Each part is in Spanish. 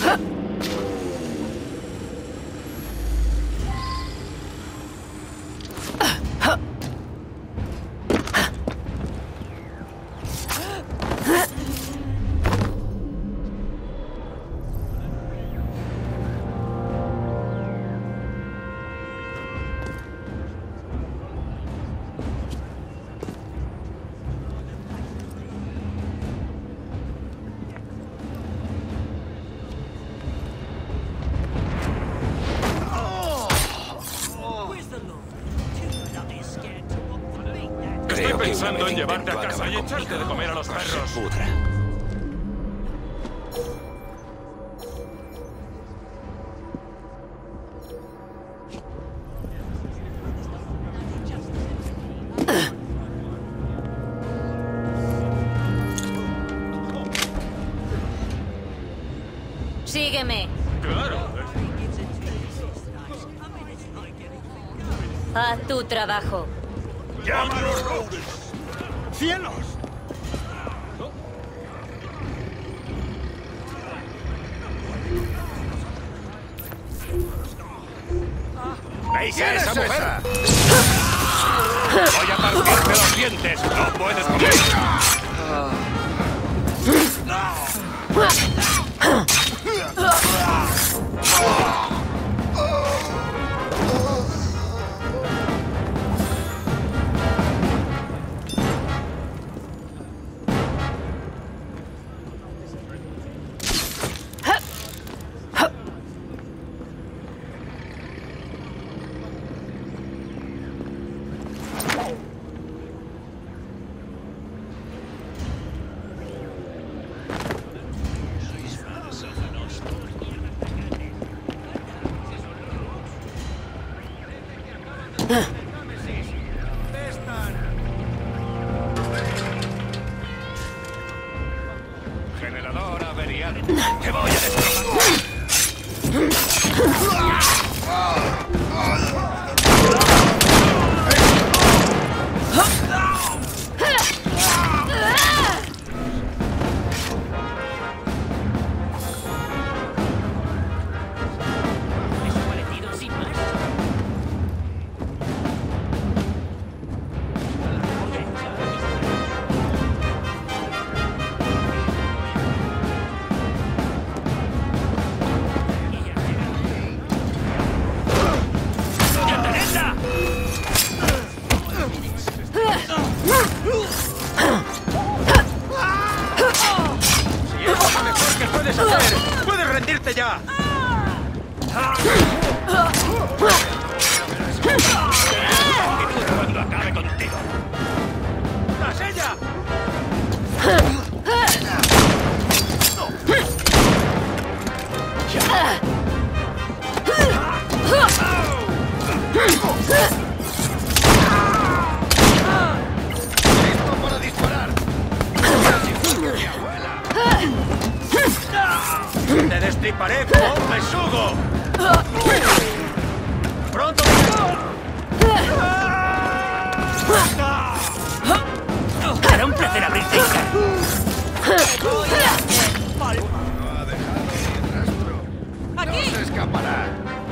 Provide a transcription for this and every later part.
Estoy pensando en llevarte a casa y echarte de comer a los perros. Pudra. Sígueme. Claro. Haz tu trabajo. ¡Llama a los Rhodes! ¡Cielos! ¿Veis a esa mujer? Voy a partirte los dientes. No puedes comer. Generador averiado. ¡Te voy a destrozar! ¡Puedes rendirte ya! Cuando acabe contigo. ¡Tras ella! ¡Listo para disparar! ¡Te destriparé como un besugo! ¡Pronto! Será un placer abrirte el carro. No ha dejado ni rastro. No se escapará.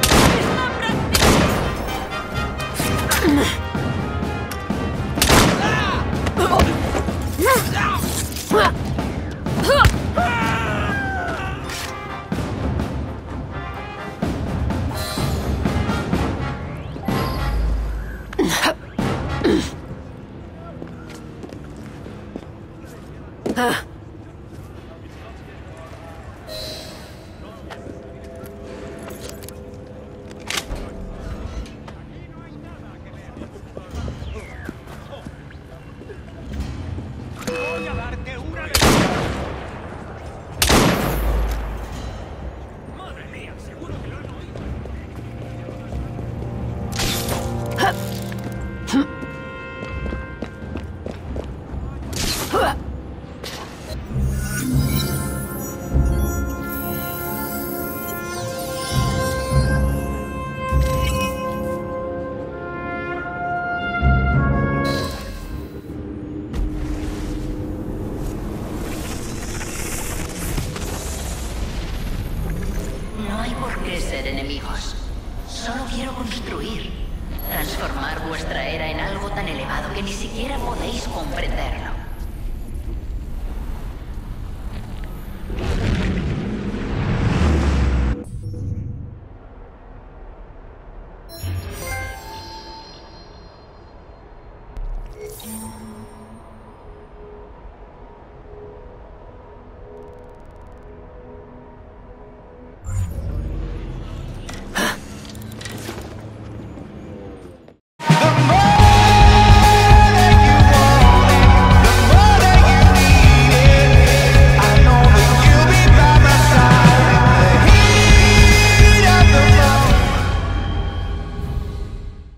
¡Voy a darte una de... ¡Madre mía! Seguro que lo han oído. elevado que ni siquiera podéis comprenderlo.